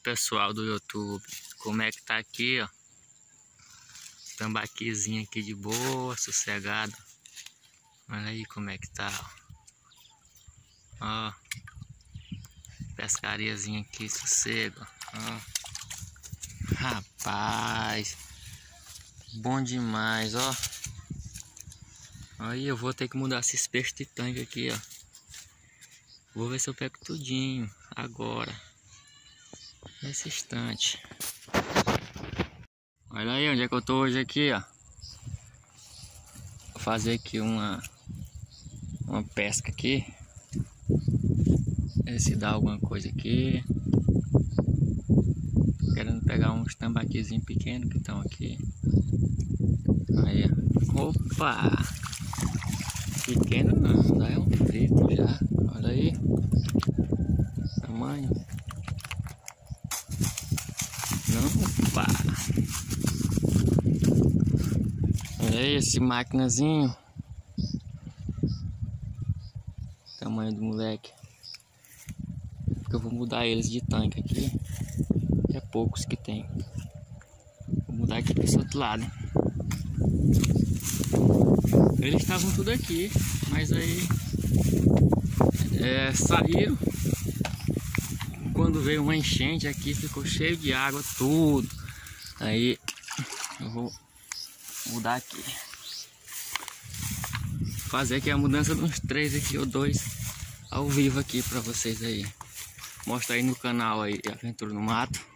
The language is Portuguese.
pessoal do YouTube, como é que tá aqui, ó? Tambaquizinho aqui de boa, sossegado. Olha aí como é que tá, ó. Ó, pescariazinha aqui, sossego, ó. Rapaz, bom demais, ó. Aí eu vou ter que mudar esses peixes de tanque aqui, ó. Vou ver se eu pego tudinho agora, nesse instante. Olha aí onde é que eu tô hoje aqui, ó. Vou fazer aqui uma pesca aqui. Ver se dá alguma coisa aqui. Tô querendo pegar uns tambaquizinhos pequenos que estão aqui. Aí, ó. Opa! Pequeno não, já é um frito já. Olha aí. Tamanho. Não, opa! Olha aí esse maquinazinho. Tamanho do moleque. Porque eu vou mudar eles de tanque aqui. É poucos que tem. Vou mudar aqui para esse outro lado. Eles estavam tudo aqui, mas aí saíram. Quando veio uma enchente aqui, ficou cheio de água, tudo. Aí eu vou mudar aqui. Fazer aqui a mudança de uns 3 aqui ou 2 ao vivo aqui para vocês aí. Mostra aí no canal aí, Aventura no Mato.